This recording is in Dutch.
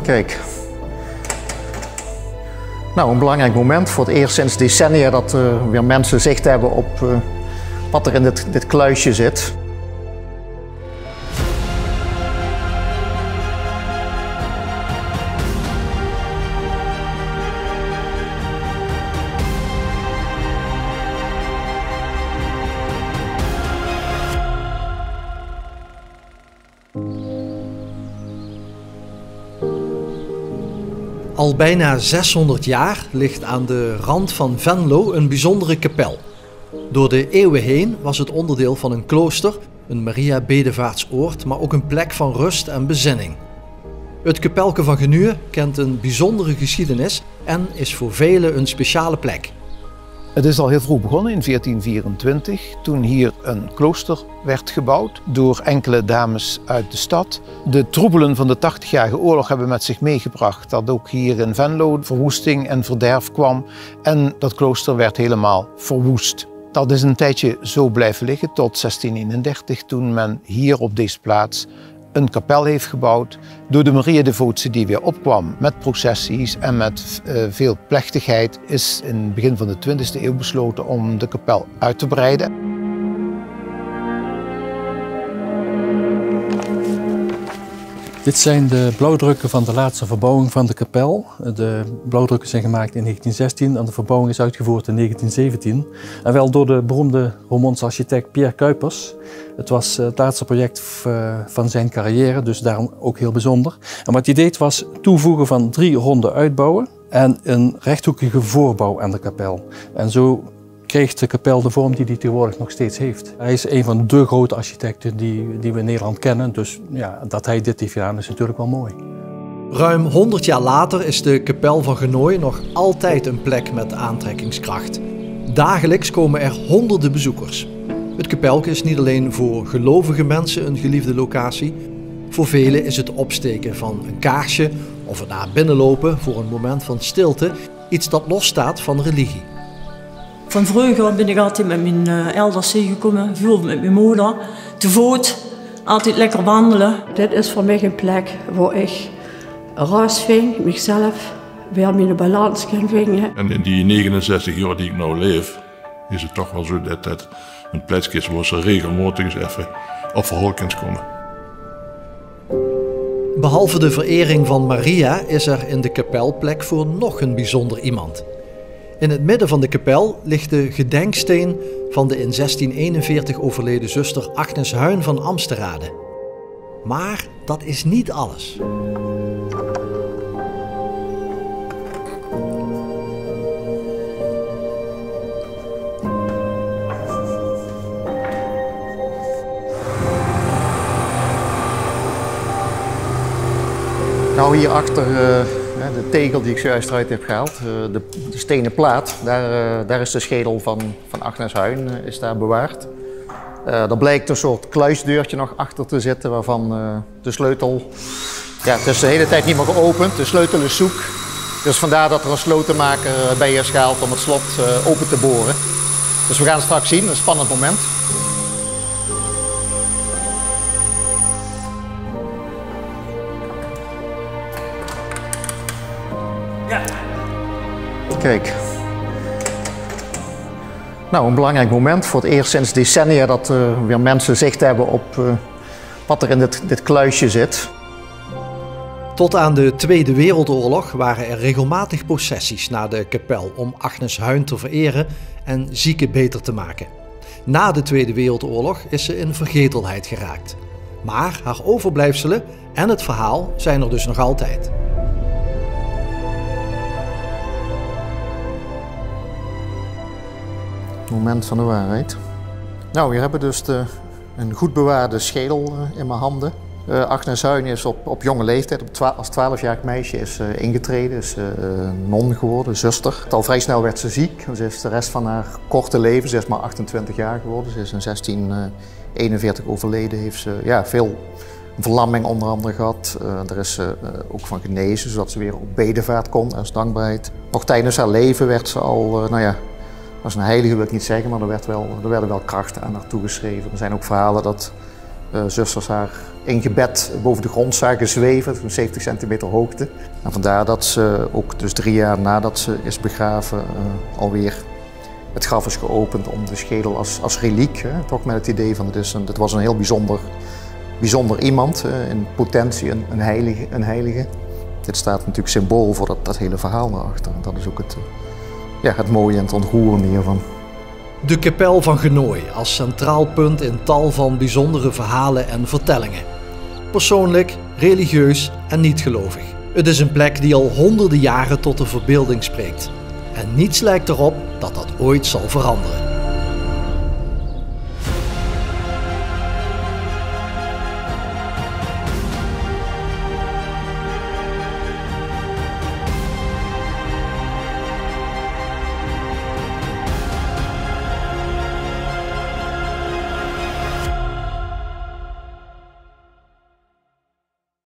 Kijk. Nou, een belangrijk moment. Voor het eerst sinds decennia dat weer mensen zicht hebben op wat er in dit kluisje zit. Al bijna 600 jaar ligt aan de rand van Venlo een bijzondere kapel. Door de eeuwen heen was het onderdeel van een klooster, een Maria-bedevaartsoord, maar ook een plek van rust en bezinning. Het kapelke van Genuhe kent een bijzondere geschiedenis en is voor velen een speciale plek. Het is al heel vroeg begonnen in 1424, toen hier een klooster werd gebouwd door enkele dames uit de stad. De troebelen van de 80-jarige oorlog hebben met zich meegebracht dat ook hier in Venlo verwoesting en verderf kwam en dat klooster werd helemaal verwoest. Dat is een tijdje zo blijven liggen tot 1631, toen men hier op deze plaats een kapel heeft gebouwd door de Maria-devotie die weer opkwam met processies en met veel plechtigheid is in het begin van de 20e eeuw besloten om de kapel uit te breiden. Dit zijn de blauwdrukken van de laatste verbouwing van de kapel. De blauwdrukken zijn gemaakt in 1916 en de verbouwing is uitgevoerd in 1917. En wel door de beroemde Roermondse architect Pierre Cuypers. Het was het laatste project van zijn carrière, dus daarom ook heel bijzonder. En wat hij deed was toevoegen van 3 ronde uitbouwen en een rechthoekige voorbouw aan de kapel. En zo kreeg de kapel de vorm die hij tegenwoordig nog steeds heeft. Hij is een van de grote architecten die we in Nederland kennen, dus ja, dat hij dit heeft gedaan is natuurlijk wel mooi. Ruim 100 jaar later is de kapel van Genuhe nog altijd een plek met aantrekkingskracht. Dagelijks komen er honderden bezoekers. Het kapelke is niet alleen voor gelovige mensen een geliefde locatie. Voor velen is het opsteken van een kaarsje of het naar binnen lopen voor een moment van stilte iets dat losstaat van religie. Van vroeger ben ik altijd met mijn ouders gekomen, veel met mijn moeder, te voet, altijd lekker wandelen. Dit is voor mij een plek waar ik rust vind, mezelf weer mijn balans kan vinden. En in die 69 jaar die ik nu leef, is het toch wel zo dat het een plek is waar ze regelmatig eens even op verhoor kunt komen. Behalve de verering van Maria is er in de kapel plek voor nog een bijzonder iemand. In het midden van de kapel ligt de gedenksteen van de in 1641 overleden zuster Agnes Huyn van Amsterrade. Maar dat is niet alles. Nou, hierachter de tegel die ik zojuist eruit heb gehaald, de stenen plaat, daar is de schedel van Agnes Huyn is daar bewaard. Er blijkt een soort kluisdeurtje nog achter te zitten waarvan de sleutel, ja, het is de hele tijd niet meer geopend, de sleutel is zoek. Dus vandaar dat er een slotenmaker bij is gehaald om het slot open te boren. Dus we gaan het straks zien, een spannend moment. Ja. Kijk. Nou, een belangrijk moment. Voor het eerst sinds decennia dat weer mensen zicht hebben op wat er in dit kluisje zit. Tot aan de Tweede Wereldoorlog waren er regelmatig processies naar de kapel om Agnes Huyn te vereren en zieken beter te maken. Na de Tweede Wereldoorlog is ze in vergetelheid geraakt. Maar haar overblijfselen en het verhaal zijn er dus nog altijd. Moment van de waarheid. Nou, hier hebben we dus een goed bewaarde schedel in mijn handen. Agnes Huyn is op jonge leeftijd, als 12-jarig meisje, is ingetreden, is non geworden, zuster. Al vrij snel werd ze ziek. Ze is de rest van haar korte leven, ze is maar 28 jaar geworden. Ze is in 1641 overleden, heeft ze veel verlamming onder andere gehad. Daar is ze ook van genezen, zodat ze weer op bedevaart kon als dankbaarheid. Nog tijdens haar leven werd ze al, als een heilige wil ik niet zeggen, maar er werden wel krachten aan haar toegeschreven. Er zijn ook verhalen dat zusters haar in gebed boven de grond zagen zweven, zo'n 70 centimeter hoogte. En vandaar dat ze ook dus 3 jaar nadat ze is begraven alweer het graf is geopend om de schedel als reliek, toch met het idee van het was een heel bijzonder iemand, in potentie een heilige. Dit staat natuurlijk symbool voor dat hele verhaal daarachter. Dat is ook het mooie en het ontroerende hiervan. De kapel van Genooi als centraal punt in tal van bijzondere verhalen en vertellingen. Persoonlijk, religieus en niet gelovig. Het is een plek die al honderden jaren tot de verbeelding spreekt. En niets lijkt erop dat dat ooit zal veranderen.